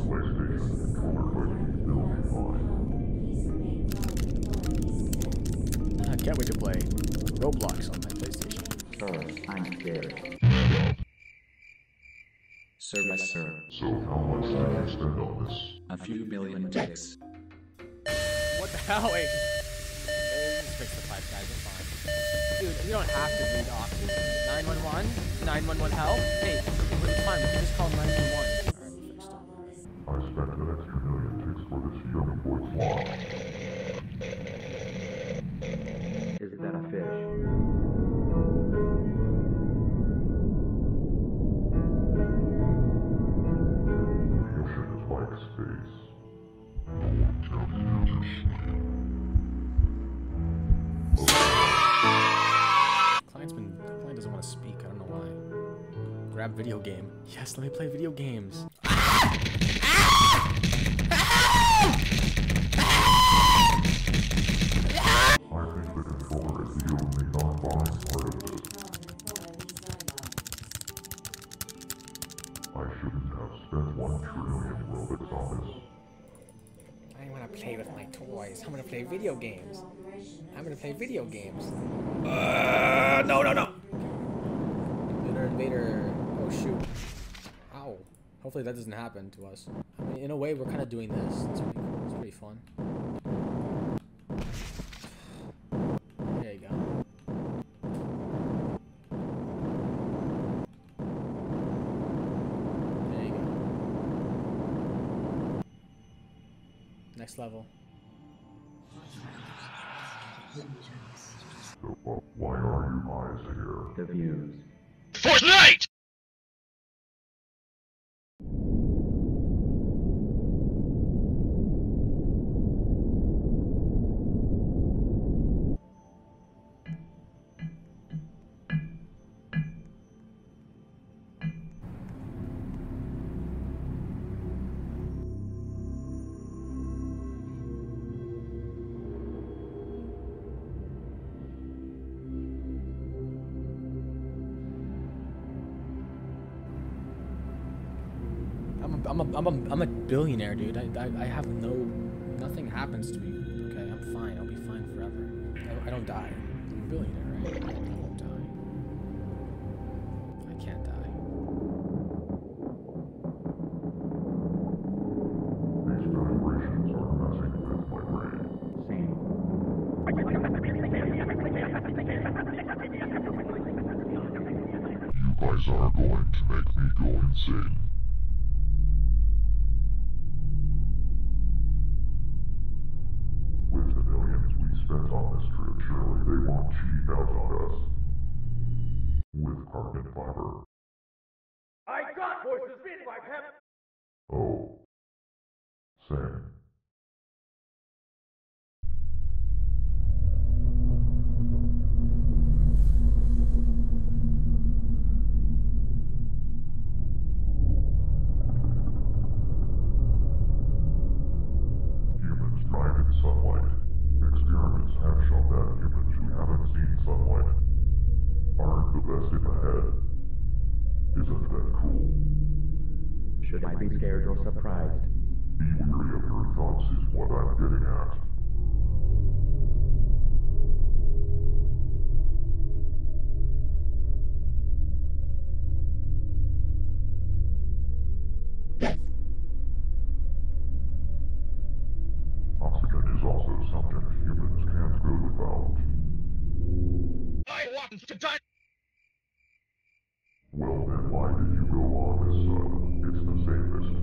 PlayStation controller by BILLIONARE. I can't wait to play Roblox on my PlayStation. Sir, I'm scared. Sir, yes, sir. So how much did you spend on this? A few million ticks. What the hell? Wait. Just fix the pipe, guys. It's fine. Dude, you don't have to read off. 911? 911 help? Hey, it's fine. We can just call 911. Alright, we fixed it. I spent an extra million ticks for this young boy's lawn. Is that a fish? The ocean is like space. Client doesn't want to speak. I don't know why. Grab video game. Yes, let me play video games. I think the controller is the only non-fine part of this. I shouldn't have spent 1 trillion Robux on this. I want to play with my toys. I'm going to play video games. I'm going to play video games. No. Invader. Oh, shoot. Ow. Hopefully that doesn't happen to us. I mean, in a way, we're kind of doing this. It's pretty cool. It's pretty fun. There you go. There you go. Next level. So, why are you guys here? The views. Fortnite! I'm a billionaire, dude. I have nothing happens to me. Okay, I'm fine. I'll be fine forever. I don't die. I'm a billionaire, right? I won't die. I can't die. These vibrations are messing with my brain. Same. You guys are going to make me go insane. With the millions we spent on this trip, surely they won't cheap out on us. With carbon fiber. I got voices in my pep. Oh. Same. Humans thrive in sunlight. Experiments have shown that humans who haven't seen sunlight aren't the best in the head. Isn't that cool? Should I be scared or surprised? Be weary of your thoughts is what I'm getting at. Oxygen is also something humans can't go without. I want to die. Well then, why did you go on this sun? It's the safest.